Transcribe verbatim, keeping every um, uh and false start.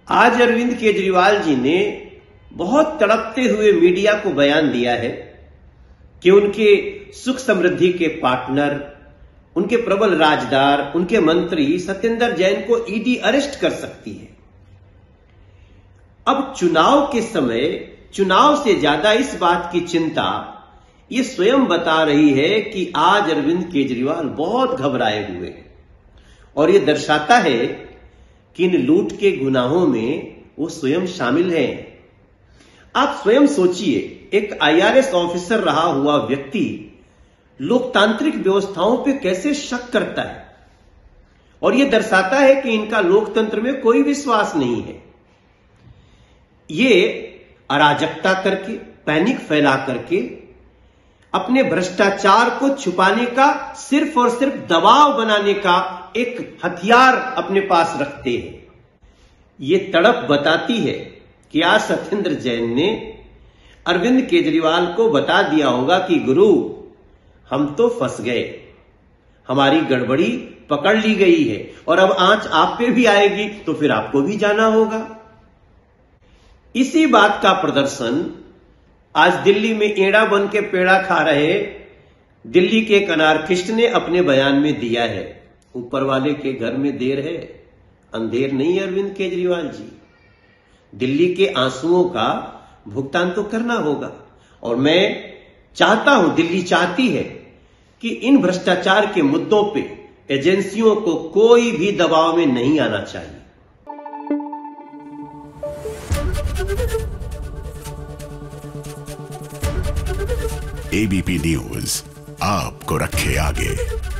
आज अरविंद केजरीवाल जी ने बहुत तड़पते हुए मीडिया को बयान दिया है कि उनके सुख समृद्धि के पार्टनर, उनके प्रबल राजदार, उनके मंत्री सत्येंद्र जैन को ईडी अरेस्ट कर सकती है। अब चुनाव के समय चुनाव से ज्यादा इस बात की चिंता ये स्वयं बता रही है कि आज अरविंद केजरीवाल बहुत घबराए हुए हैं और ये दर्शाता है कि इन लूट के गुनाहों में वो स्वयं शामिल हैं। आप स्वयं सोचिए, एक आईआरएस ऑफिसर रहा हुआ व्यक्ति लोकतांत्रिक व्यवस्थाओं पे कैसे शक करता है, और यह दर्शाता है कि इनका लोकतंत्र में कोई विश्वास नहीं है। ये अराजकता करके, पैनिक फैला करके अपने भ्रष्टाचार को छुपाने का, सिर्फ और सिर्फ दबाव बनाने का एक हथियार अपने पास रखते हैं। ये तड़प बताती है कि आज सत्येंद्र जैन ने अरविंद केजरीवाल को बता दिया होगा कि गुरु, हम तो फंस गए, हमारी गड़बड़ी पकड़ ली गई है और अब आंच आप पे भी आएगी तो फिर आपको भी जाना होगा। इसी बात का प्रदर्शन आज दिल्ली में एड़ा बन के पेड़ा खा रहे दिल्ली के एक अनार्किस्ट ने अपने बयान में दिया है। ऊपर वाले के घर में देर है, अंधेर नहीं है अरविंद केजरीवाल जी। दिल्ली के आंसुओं का भुगतान तो करना होगा, और मैं चाहता हूं, दिल्ली चाहती है कि इन भ्रष्टाचार के मुद्दों पे एजेंसियों को कोई भी दबाव में नहीं आना चाहिए। एबीपी न्यूज आपको रखे आगे।